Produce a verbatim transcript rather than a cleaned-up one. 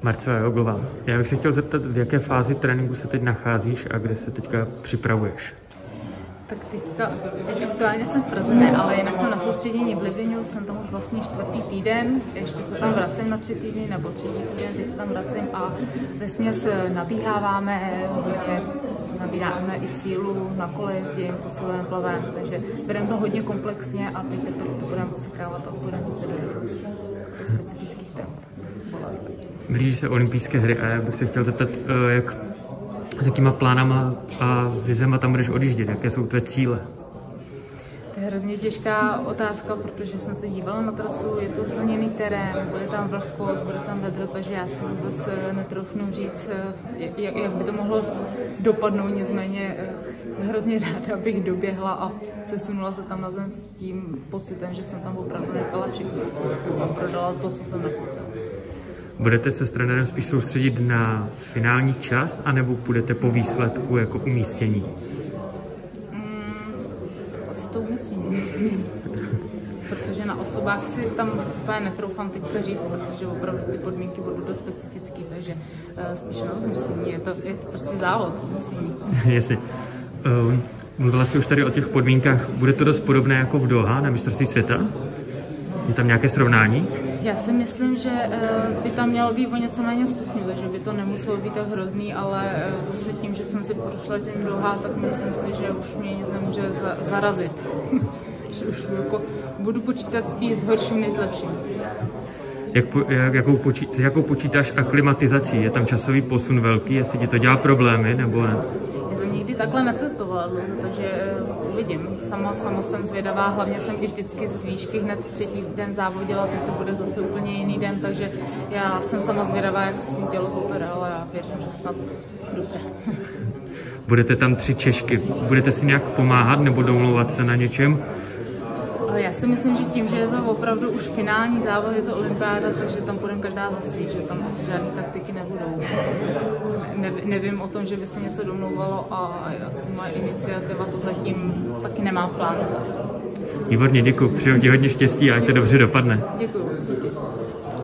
Marcela Joglová, já bych se chtěl zeptat, v jaké fázi tréninku se teď nacházíš a kde se teďka připravuješ? Tak teďka, teď aktuálně jsem v Praze, ne, ale jinak jsem na soustředění v Liviňu, jsem tam už vlastně čtvrtý týden, ještě se tam vracím na tři týdny nebo třetí týden, teď se tam vracím a vesměs nabíháváme, hodně nabíráme i sílu, na kole jezdím, posilujeme, plavem, takže bereme to hodně komplexně a teď teprve to budeme osekávat a budeme jít do specifických témat. Blíží se olympijské hry a já bych se chtěl zeptat, jak, s jakýma plánama a vizema tam budeš odjíždět, jaké jsou tvé cíle? To je hrozně těžká otázka, protože jsem se dívala na trasu, je to zvlněný terén, bude tam vlhkost, bude tam vedro, takže já si vůbec netroufnu říct, jak, jak by to mohlo dopadnout, nicméně hrozně ráda bych doběhla a sesunula se tam na zem s tím pocitem, že jsem tam opravdu nechala všechno, jsem tam prodala to, co jsem nakoupila. Budete se s trenérem spíš soustředit na finální čas, anebo půjdete po výsledku jako umístění? Mm, asi to umístění. Protože na osobách si tam úplně netroufám teďka říct, protože opravdu ty podmínky budou dost specifické, takže uh, spíš na umístění. Je to, je to prostě závod umístění. Jasně. Uh, mluvila jsi už tady o těch podmínkách. Bude to dost podobné jako v Doha na mistrovství světa? Je tam nějaké srovnání? Já si myslím, že by tam mělo být o něco méně stupňů, takže by to nemuselo být tak hrozný, ale zase tím, že jsem si prošla tím Doha, tak myslím si, že už mě nic nemůže za zarazit. Že už jako budu počítat spíš s horším než s lepším. Jak, jak, jakou, počí, s jakou počítáš aklimatizací? Je tam časový posun velký, jestli ti to dělá problémy, nebo ne? Já jsem nikdy takhle necestovala, takže uvidím. Sama, sama jsem zvědavá, hlavně jsem i vždycky z výšky hned třetí den závodila, teď to bude zase úplně jiný den, takže já jsem sama zvědavá, jak se s tím tělo popere, ale já věřím, že snad dobře. Budete tam tři Češky, budete si nějak pomáhat nebo domlouvat se na něčem? Já si myslím, že tím, že je to opravdu už finální závod, je to olympiáda, takže tam půjdeme každá za svý, že tam asi žádný taktiky nebudou. Ne, nevím o tom, že by se něco domlouvalo a asi moje iniciativa to zatím taky nemá v plánu. Výborně, děkuji. Přeju ti hodně štěstí a ať to dobře dopadne. Děkuji.